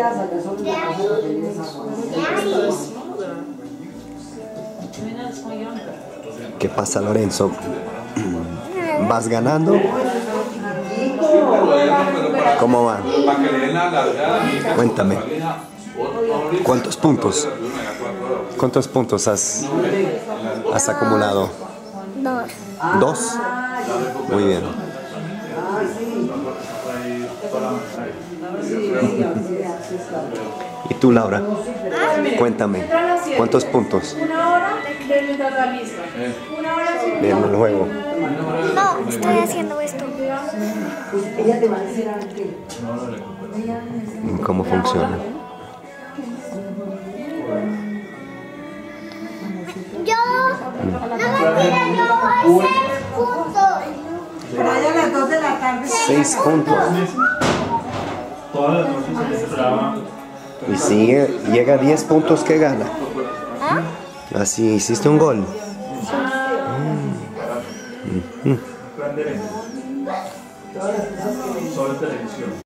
¿Qué pasa, Lorenzo? ¿Vas ganando? ¿Cómo va? Cuéntame. ¿Cuántos puntos? ¿Cuántos puntos has acumulado? 2. ¿2? Muy bien. ¿Y tú, Laura? Cuéntame. ¿Cuántos puntos? Bien, el juego. No, estoy haciendo esto. ¿Cómo funciona? Yo, no mentira, yo voy 6 puntos. Pero allá a las 2 de la tarde. 6 puntos. Todas las noches en este programa. Y si llega a 10 puntos, ¿qué gana? ¿Ah? Así hiciste un gol. Gran derecho. Solo en televisión.